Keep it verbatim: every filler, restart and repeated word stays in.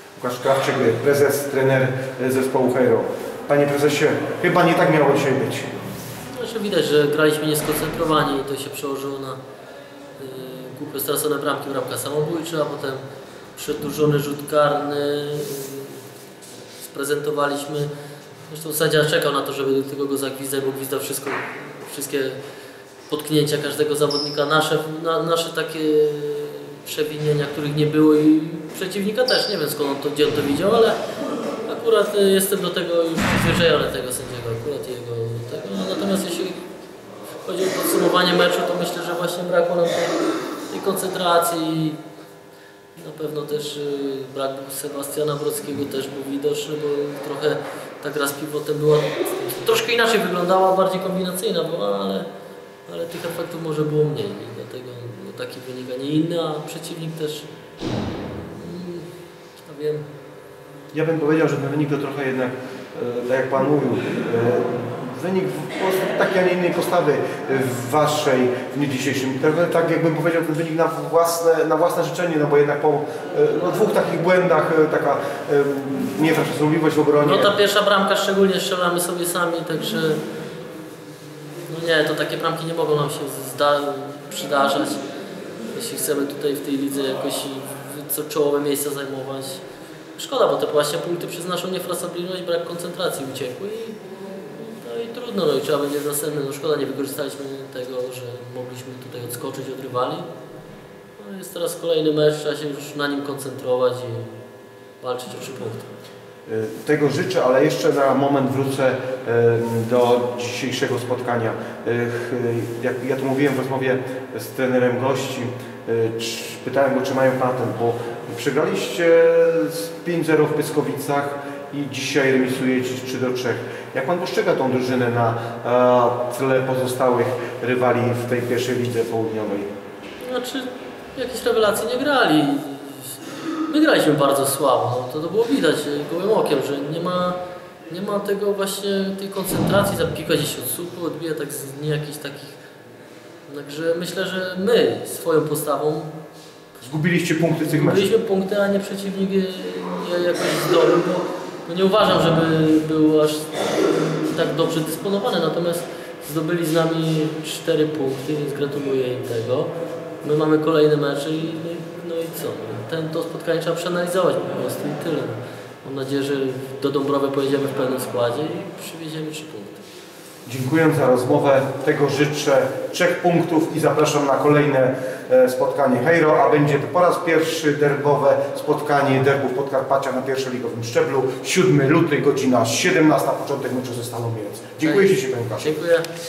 Łukasz Krawczyk, prezes, trener zespołu Hejro. Panie prezesie, chyba nie tak miało dzisiaj być. Znaczy widać, że graliśmy nieskoncentrowani i to się przełożyło na yy, głupio stracone bramki, bramka samobójcza, a potem przedłużony rzut karny. Yy, sprezentowaliśmy. Zresztą sędzia czekał na to, żeby tylko go zagwizdać, bo gwizdał wszystko, wszystkie potknięcia każdego zawodnika, nasze, na, nasze takie przewinienia, których nie było i przeciwnika też, nie wiem skąd on to, gdzie on to widział, ale akurat jestem do tego już przyzwyczajony, tego sędziego, akurat jego tego. No, natomiast jeśli chodzi o podsumowanie meczu, to myślę, że właśnie brakło nam tej, tej koncentracji. Na pewno też y, brak Sebastiana Brockiego też był widoczny, bo trochę ta gra z pivotem była troszkę inaczej wyglądała, bardziej kombinacyjna była, ale, ale tych efektów może było mniej i dlatego no, taki wynik, a nie inny, a przeciwnik też, mm, ja wiem. Ja bym powiedział, że ten wynik to trochę jednak, e, tak jak Pan mówił, e, wynik po prostu takiej, a nie innej postawy w Waszej w dniu dzisiejszym. Trochę tak jakbym powiedział, ten wynik na własne, na własne życzenie, no bo jednak po no, dwóch takich błędach, taka e, niefrasobliwość w obronie. No ta pierwsza bramka szczególnie strzelamy sobie sami, także no nie, to takie bramki nie mogą nam się zda przydarzać, jeśli chcemy tutaj w tej lidze jakoś co czołowe miejsca zajmować. Szkoda, bo te właśnie punkty przez naszą niefrasobliwość, brak koncentracji uciekły i, no i trudno, no i trzeba będzie następne. No szkoda, nie wykorzystaliśmy tego, że mogliśmy tutaj odskoczyć od rywali. No jest teraz kolejny mecz, trzeba się już na nim koncentrować i walczyć o trzy punkty. Tego życzę, ale jeszcze na moment wrócę do dzisiejszego spotkania. Jak ja tu mówiłem w rozmowie z trenerem gości, pytałem go, czy mają patent, bo przegraliście pięć zero w Pyskowicach i dzisiaj remisujecie trzy do trzech. Jak Pan postrzega tą drużynę na tle pozostałych rywali w tej pierwszej lidze południowej? Znaczy, jakieś rewelacje nie grali. My graliśmy bardzo słabo, no to, to było widać gołym okiem, że nie ma, nie ma tego właśnie, tej koncentracji, ta piłka gdzieś od słupu odbija tak z nie jakichś takich. Także myślę, że my swoją postawą zgubiliście punkty w tych meczach. Zgubiliśmy punkty, a nie przeciwnik jakoś zdobył, bo, bo nie uważam, żeby był aż tak dobrze dysponowany, natomiast zdobyli z nami cztery punkty, więc gratuluję im tego. My mamy kolejne mecze i no i co? Ten, to spotkanie trzeba przeanalizować po prostu i tyle. Mam nadzieję, że do Dąbrowy pojedziemy w pełnym składzie i przywieziemy trzy punkty. Dziękuję za rozmowę. Tego życzę trzech punktów i zapraszam na kolejne spotkanie Hejro, a będzie to po raz pierwszy derbowe spotkanie derbów Podkarpacia na pierwszoligowym szczeblu. siódmego lutego, godzina siedemnasta, początek meczu ze Stalą Mielec. Dziękuję Ci, Panie Łukaszu. Dziękuję.